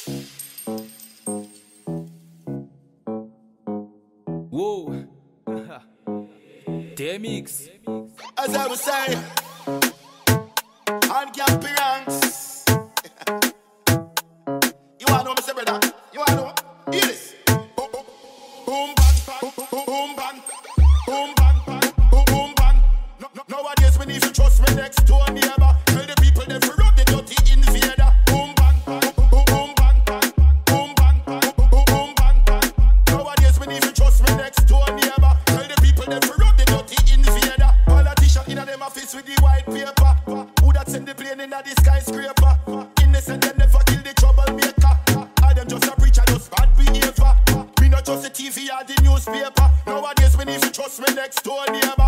Whoa. TMX. As I was saying, on Gappy ranks. You wanna know me say, brother? You wanna know? Hear this. Boom bang bang, boom bang, boom bang bang, boom bang. Nowadays we need to trust me next door neighbor. Tell the people them to run the dirty invader. Boom bang bang, boom bang bang, boom bang bang, boom bang bang. Nowadays we need to trust me next door neighbor. Tell the people them to run the dirty invader. Politician in them office with the white paper. Who that send the plane in the skyscraper? Innocent them never kill the troublemaker. I them just a preacher, just bad behavior. Me not just the TV or the newspaper. Nowadays we need to trust me next door neighbor.